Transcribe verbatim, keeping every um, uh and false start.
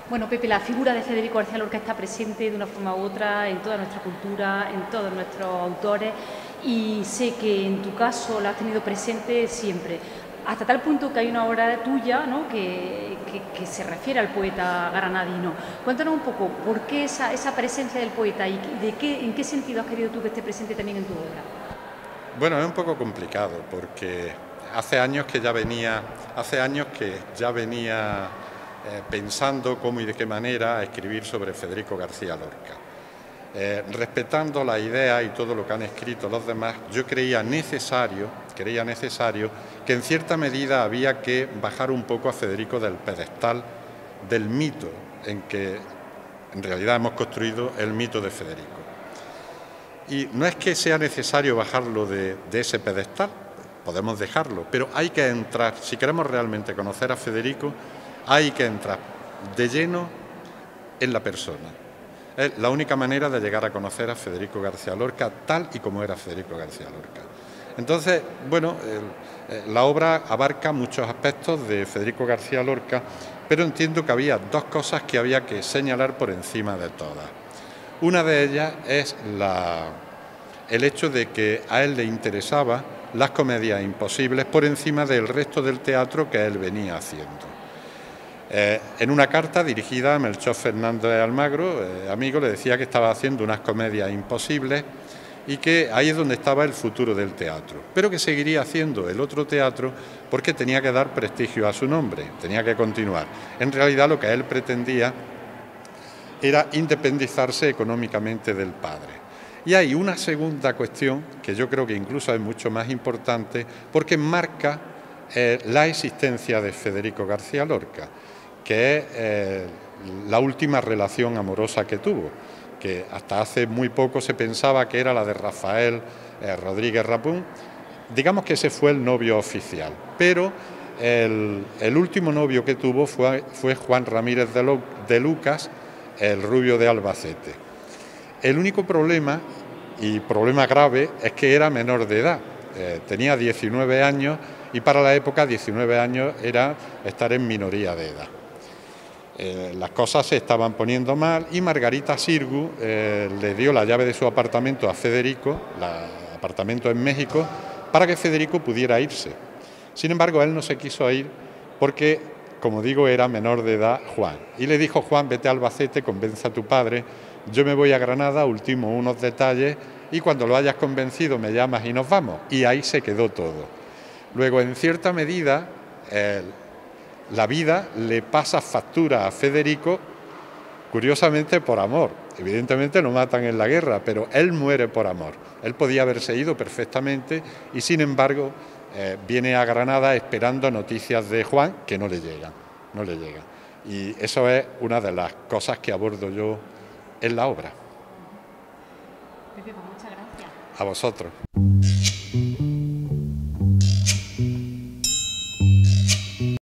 Bueno, Pepe, la figura de Federico García Lorca está presente de una forma u otra en toda nuestra cultura, en todos nuestros autores, y sé que en tu caso la has tenido presente siempre, hasta tal punto que hay una obra tuya, ¿no?, que, que, que se refiere al poeta granadino. Cuéntanos un poco por qué esa, esa presencia del poeta y de qué, en qué sentido has querido tú que esté presente también en tu obra. Bueno, es un poco complicado porque hace años que ya venía, hace años que ya venía eh, pensando cómo y de qué manera escribir sobre Federico García Lorca. Eh, respetando la idea y todo lo que han escrito los demás, yo creía necesario, creía necesario que en cierta medida había que bajar un poco a Federico del pedestal del mito en que en realidad hemos construido el mito de Federico. Y no es que sea necesario bajarlo de, de ese pedestal, podemos dejarlo, pero hay que entrar, si queremos realmente conocer a Federico, hay que entrar de lleno en la persona. Es la única manera de llegar a conocer a Federico García Lorca tal y como era Federico García Lorca. Entonces, bueno, el, la obra abarca muchos aspectos de Federico García Lorca, pero entiendo que había dos cosas que había que señalar por encima de todas. Una de ellas es la, el hecho de que a él le interesaba las comedias imposibles por encima del resto del teatro que él venía haciendo. Eh, en una carta dirigida a Melchor Fernández de Almagro, eh, amigo, le decía que estaba haciendo unas comedias imposibles y que ahí es donde estaba el futuro del teatro, pero que seguiría haciendo el otro teatro porque tenía que dar prestigio a su nombre, tenía que continuar. En realidad lo que él pretendía era independizarse económicamente del padre. Y hay una segunda cuestión que yo creo que incluso es mucho más importante porque marca eh, la existencia de Federico García Lorca, que es eh, la última relación amorosa que tuvo, que hasta hace muy poco se pensaba que era la de Rafael eh, Rodríguez Rapún. Digamos que ese fue el novio oficial, pero el, el último novio que tuvo fue, fue Juan Ramírez de, Lo, de Lucas, el rubio de Albacete. El único problema, y problema grave, es que era menor de edad, eh, tenía diecinueve años y para la época diecinueve años era estar en minoría de edad. Eh, las cosas se estaban poniendo mal y Margarita Sirgu eh, le dio la llave de su apartamento a Federico, el apartamento en México, para que Federico pudiera irse. Sin embargo, él no se quiso ir porque, como digo, era menor de edad Juan. Y le dijo: Juan, vete a Albacete, convence a tu padre, yo me voy a Granada, ultimo unos detalles y cuando lo hayas convencido me llamas y nos vamos. Y ahí se quedó todo. Luego, en cierta medida, eh, la vida le pasa factura a Federico, curiosamente por amor. Evidentemente lo matan en la guerra, pero él muere por amor. Él podía haberse ido perfectamente y sin embargo eh, viene a Granada esperando noticias de Juan que no le llegan, no le llegan. Y eso es una de las cosas que abordo yo en la obra. Pepe, pues muchas gracias. A vosotros.